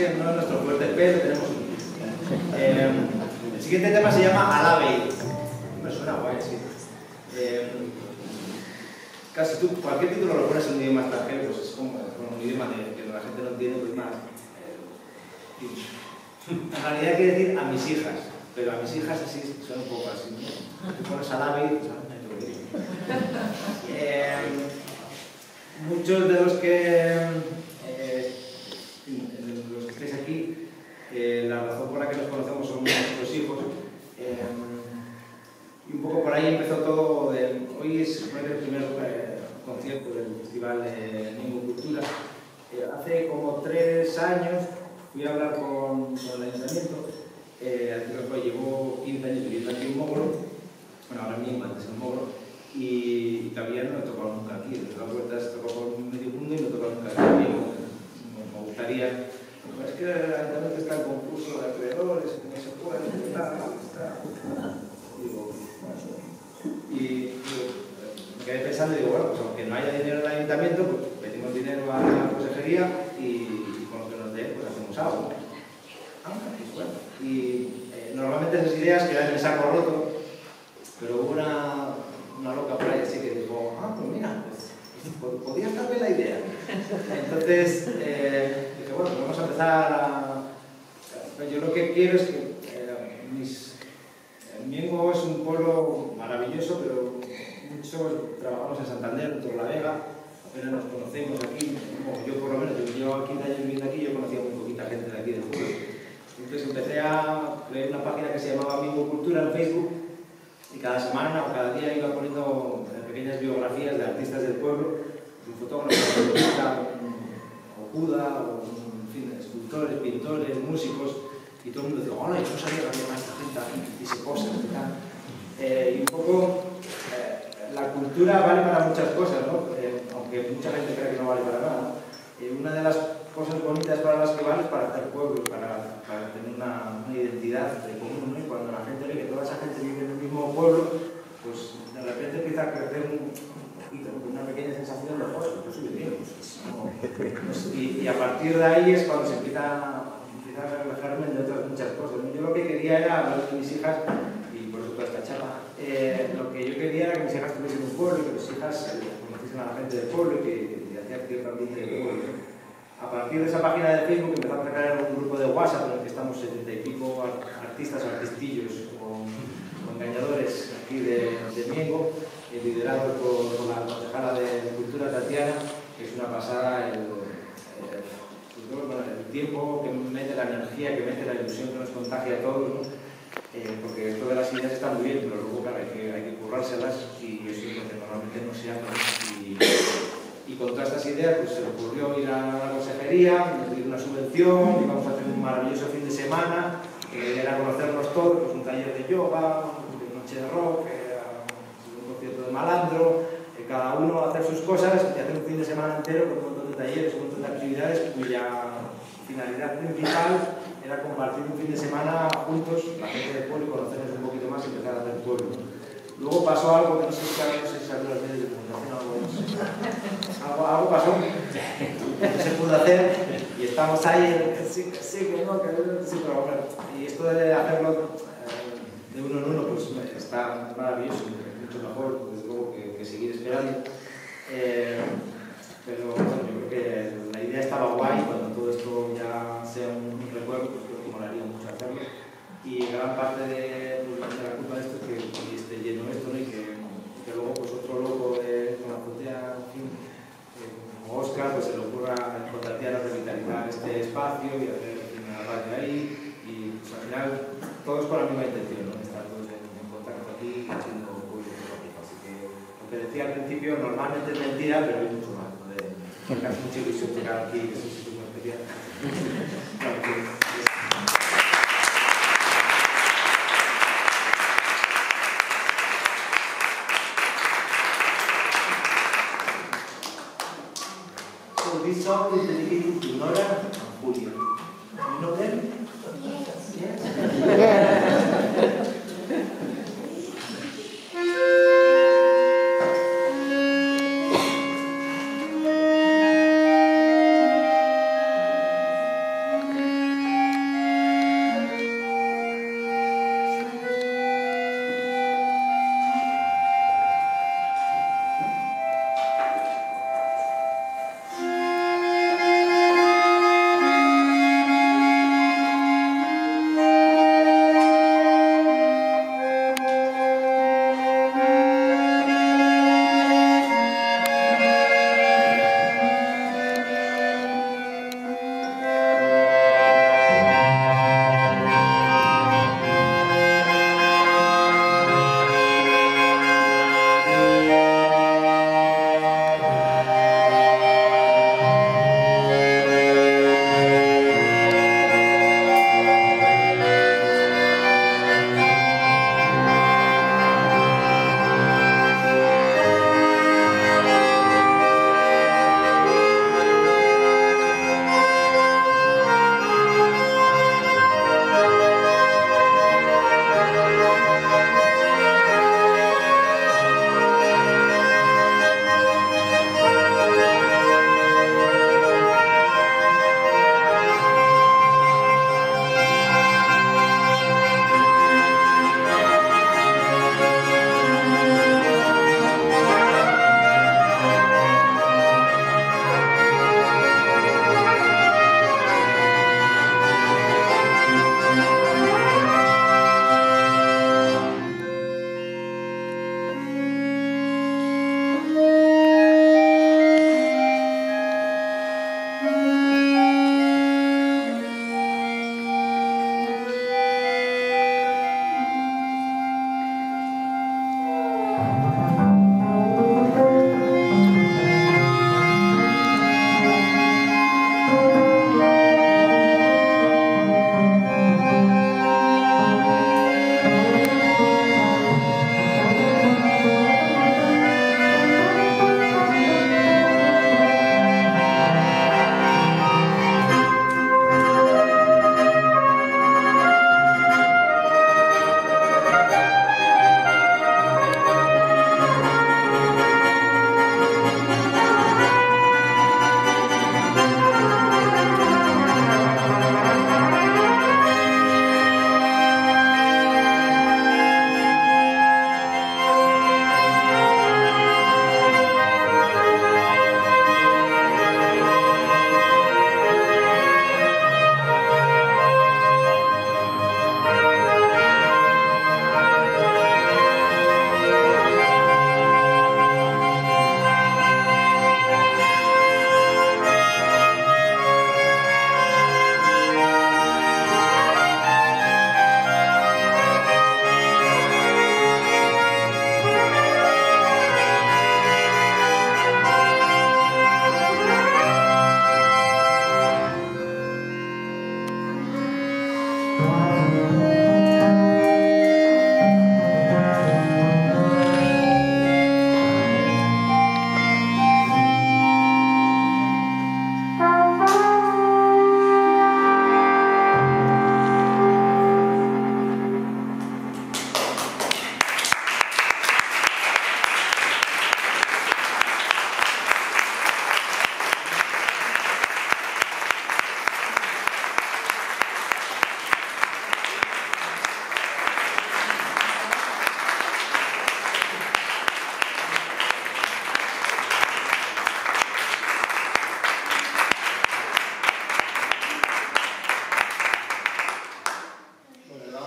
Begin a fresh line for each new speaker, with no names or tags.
que no es nuestro fuerte, pero tenemos un... el siguiente tema se llama Alabei. Me suena guay, sí. Casi tú, cualquier título lo pones en un idioma extranjero, pues es como un idioma que la gente no entiende, pues más... en realidad quiere decir a mis hijas, pero a mis hijas así son un poco así, ¿no? Tú pones Alabei, pues muchos de los que estáis aquí, la razón por la que nos conocemos son nuestros hijos, y un poco por ahí empezó todo. Hoy es el primer concierto del Festival de Mingo Cultura. Hace como 3 años fui a hablar con el ayuntamiento. Llevo 15 años viviendo aquí en Mogro, bueno, ahora mismo antes en Mogro, y todavía no he tocado nunca aquí. Desde la vuelta he tocado por medio mundo y no he tocado nunca aquí. Me gustaría. Es que el ayuntamiento está en concurso de acreedores, que no se puede, está. Digo, y me quedé pensando y digo, bueno, pues aunque no haya dinero en el ayuntamiento, pues pedimos dinero a la consejería y con lo que nos dé, pues hacemos algo. Pues bueno. Y normalmente esas ideas quedan en el saco roto, pero hubo una loca por ahí así que dijo, pues mira, pues podría estar bien la idea. Entonces dije, bueno, pues vamos a empezar yo lo que quiero es que Miengo es un pueblo maravilloso, pero muchos trabajamos en Santander, en Torrelavega, apenas nos conocemos aquí. Bueno, yo por lo menos, yo llevo 15 años viviendo aquí, yo conocía muy poquita gente de aquí del pueblo. Entonces empecé a crear una página que se llamaba Mingo Cultura en Facebook, y cada semana o cada día iba poniendo pequeñas biografías de artistas del pueblo, un fotógrafo, un artista, o Cuda, o en fin, escultores, pintores, músicos, y todo el mundo decía, hola, yo no sabía que había más esta gente aquí, que dice cosas y tal. Y un poco, la cultura vale para muchas cosas, ¿no? Aunque mucha gente cree que no vale para nada. Una de las cosas bonitas para las que vale es para hacer pueblos, para tener una identidad de común, ¿no? Y cuando la gente ve que toda esa gente vive en el mismo pueblo, pues de repente empieza a crecer un poquito, una pequeña sensación de, joder, yo soy bien, y a partir de ahí es cuando se empieza a reflejarme de otras muchas cosas. Yo lo que quería era hablar de mis hijas, y por eso toda esta charla, lo que yo quería era que mis hijas tuviesen un pueblo, que mis hijas conociesen a la gente del pueblo y que hacían cierto ambiente del pueblo. A partir de esa página de Facebook empezamos a crear un grupo de WhatsApp en el que estamos 70 y pico artistas o artistillos o engañadores aquí de Miengo, liderados por la concejala de Cultura, Tatiana, que es una pasada el tiempo que mete, la energía que mete, la ilusión que nos contagia a todos, ¿no? Porque esto de las ideas está muy bien, pero luego claro, hay que currárselas, y eso es lo que normalmente no se hace. Y con todas estas ideas pues se le ocurrió ir a la consejería, pedir una subvención, y vamos a hacer un maravilloso fin de semana, que era conocernos todos, pues un taller de yoga, una noche de rock, un concierto de malandro, cada uno a hacer sus cosas y hacer un fin de semana entero con un montón de talleres, un montón de actividades cuya finalidad principal era compartir un fin de semana juntos, la gente del pueblo, y conocernos un poquito más y empezar a hacer pueblo. Luego pasó algo que no sé si salió en los medios de comunicación, algo pasó que no se pudo hacer, y estamos ahí, sí, que no, sí, pero bueno, y esto de hacerlo de uno en uno pues está maravilloso, mucho mejor, desde luego, que seguir esperando. Pero bueno, yo creo que la idea estaba guay. Cuando todo esto ya sea un recuerdo, pues creo que molaría mucho hacerlo. Y gran parte de la culpa de esto es que hoy esté lleno esto, ¿no? Y que luego pues otro loco con la azotea, en fin, como Óscar, pues se le ocurra con Tatiana revitalizar este espacio y hacer una radio ahí. Y pues al final todos con la misma intención, ¿no? Estar todos en contacto aquí haciendo apoyo tecnológico. Así que lo que decía al principio normalmente es mentira, pero hay mucho más. Me hace mucha ilusión llegar aquí, que es un sitio muy especial.